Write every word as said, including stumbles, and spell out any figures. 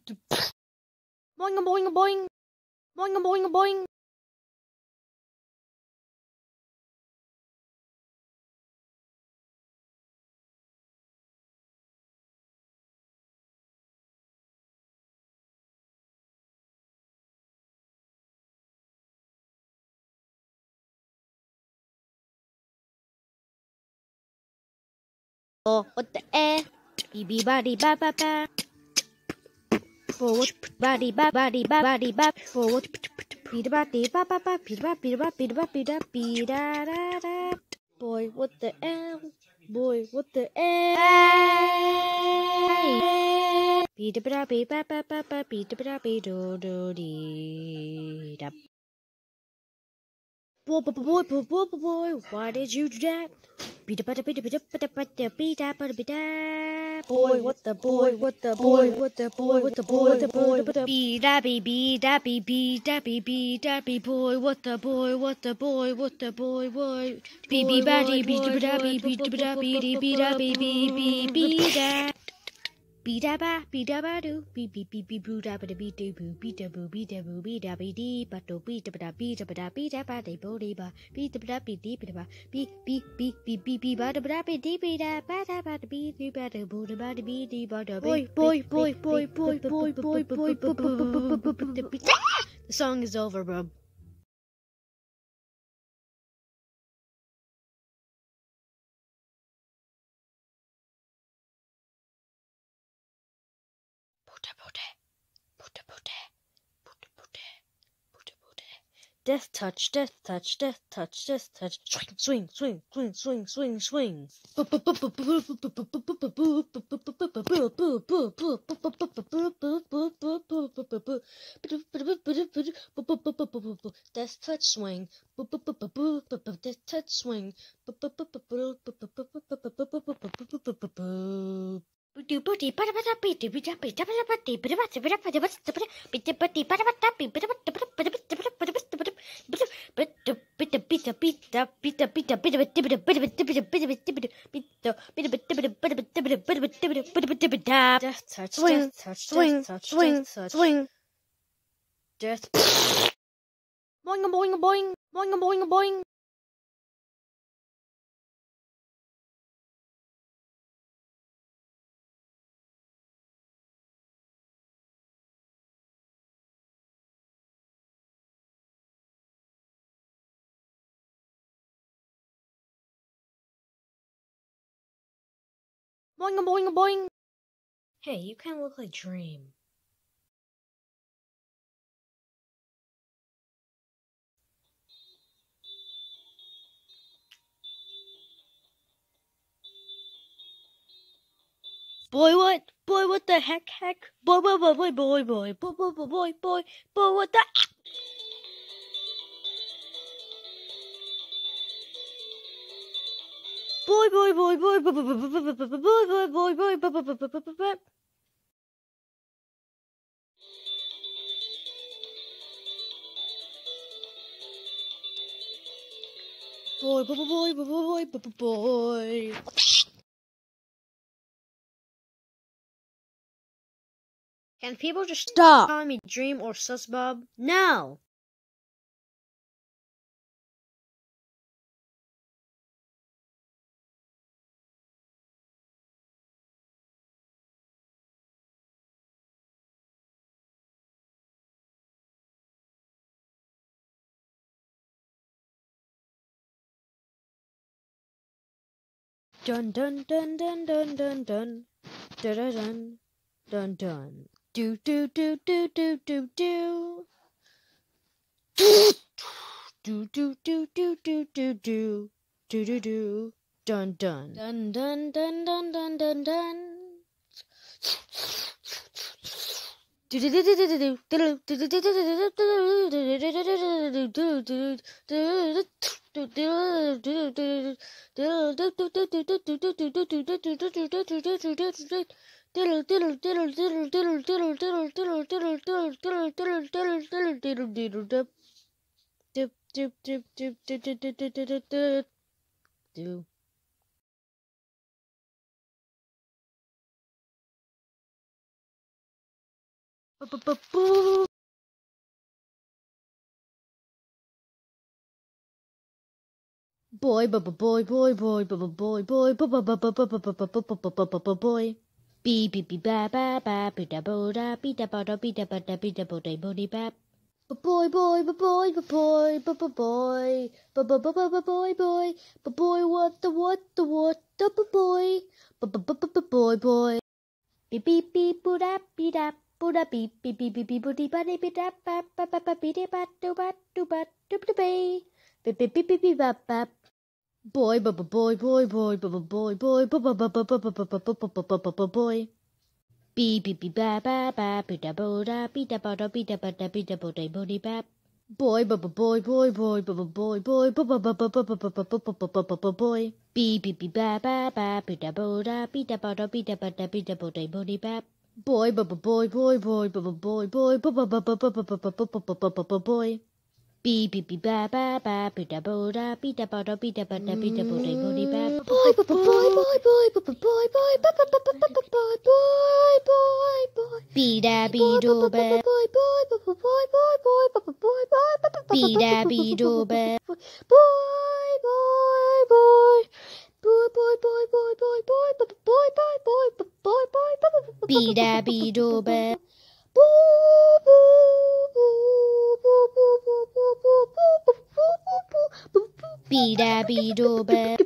Boing a boing a boing. Boing a boing a boing. Oh, what the eh? Bee body ba ba ba. Forward body ba body ba body ba. Forward. Beat body ba ba ba. Beat ba beat ba beat ba beat ba beat da da da. Boy, what the eh? Boy, what the eh? Beat ba beat ba ba ba ba. Beat ba beat do do dee da. Boy, boy, boy, boy, boy, boy, why did you do that? Beat a beat a beat a beat a beat a beat a beat a boy, what the boy, what the boy, what the boy, what the boy, what the boy, what the beat a beat a beat beat a beat beat a beat boy, what the boy, what the boy, what the boy, boy, beat beat batty beat a beat a beat beat a beat a beat beat a beat beat beat a. Beat a ba, beat a ba do, beat beat beat beat boo da ba da beat do boo, beat a boo, beat a boo, beat a beat dee, but do beat a ba da beat a ba da beat a ba de bo de ba, beat a ba da beat dee ba da ba, beat beat beat beat beat beat ba da ba da beat dee beat a ba da ba da beat dee ba da bo da ba da beat dee ba da boy boy boy boy boy boy boy boy boy. The song is over, bro. Death touch, death touch, death touch, death touch. Swing, swing, swing, swing, swing, swing, swing. Death touch swing. Death touch swing. Death touch, swing, swing, swing, swing. Death. Boing a boing a boing, boing a boing a boing. Boing a boing a boing. Hey, you kind of look like Dream. Boy, what? Boy, what the heck, heck? Boy, boy, boy, boy, boy, boy, boy, boy, boy, boy, boy, boy, what the? Boy, boy, boy, boy, boy, boy, boy, boy, boy, boy, boy, boy, boy, boy, boy, boy, boy. Boy, boy, boy, boy, boy, boy, boy, boy. Can people just stop calling me Dream or Sus Bob? No. Dun dun dun dun dun dun dun dun dun dun dun. Do do do do do do do. Do do do do do do do do do do dun dun dun dun dun dun dun dun dun. Do do do do do do do do do do do Boy, boy, boy, boy, boy, boy, boy, boy, boy, boy. Beep, beep, beep, ba, ba, ba, be da, bo, da, be da, ba, da, be da, ba, da, be da, bo, da, bo, di, ba. Boy, boy, boy, boy, boy, boy, boy, boy, boy, boy, boy, boy, boy, boy, boy, what the, what the, what the, boy, boy, boy. Beep, beep, beep, boo, da, be da, boo, da, beep, beep, beep, beep, beep, boo, di, ba, di, be da, ba, ba, ba, ba, be, di, ba, do, ba, do, ba, do, ba, bay. Beep, beep, beep, beep, beep, ba, ba. Boy, boy, boy, boy, boy, boy, boy, boy, boy, boy, boy, boy, boy, boy, boy, boy. Beep, beep, beep, ba, ba, ba, be da, bo, da, be da, ba, da, be da, ba, da, be da, bo, da, bo, di, ba. Boy, boy, boy, boy, boy, boy, boy, boy, boy, boy, boy, boy, boy, boy, boy, boy. Beep, beep, beep, ba, ba, ba, be da, bo, da, be da, ba, da, be da, ba, da, be da, bo, da, bo, di, ba. Boy, boy, boy, boy, boy, boy, boy, boy, boy, boy, boy, boy, boy, boy, boy, boy. Beep, beep, beep, ba, ba, ba, be da, bo, da, be da, ba, da, be da, ba, da, be da, bo, da, bo, di, ba. Boy, boy, boy, boy, boy, boy, boy, boy, boy, boy, boy, boy, boy, boy. Be da, be do, ba. Boy, boy, boy, boy, boy, boy, boy, boy, boy, boy. Be da, be do, ba. Boy, boy, boy. Boy, boy, boy, boy, boy, boy, boy, boy, boy, boy, boy, boy. Be da, be do, ba. Be da, be do, ba.